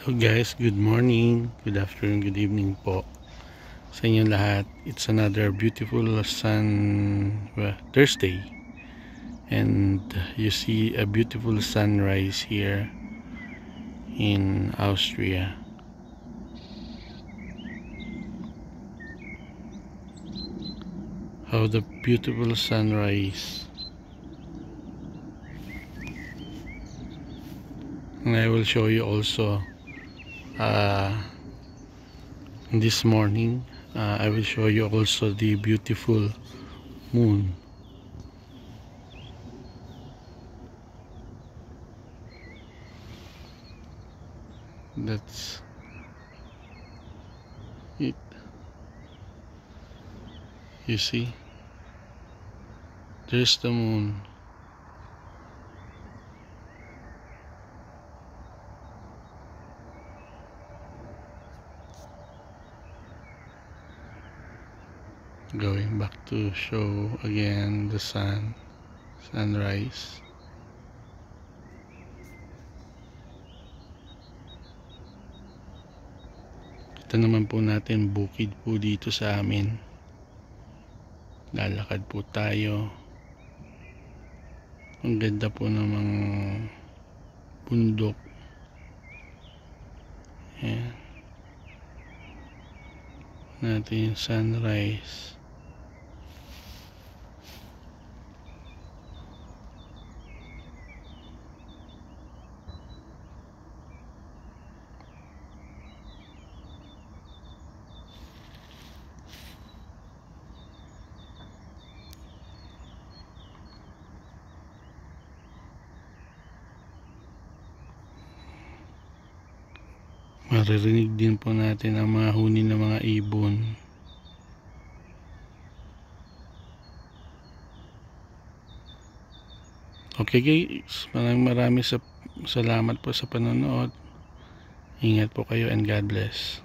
Hello guys, good morning, good afternoon, good evening po sa inyo lahat. It's another beautiful Thursday, and you see a beautiful sunrise here in Austria. How the beautiful sunrise. And I will show you also this morning. I will show you also the beautiful moon. That's it. You see, there's the moon. Going back to show again the sunrise. Ito naman po natin, bukid po dito sa amin. Lalakad po tayo. Ang ganda po ng mga bundok. Ayan. Natin yung sunrise. Maririnig din po natin ang mga huni ng mga ibon. Okay guys, maraming salamat po sa panonood. Ingat po kayo and God bless.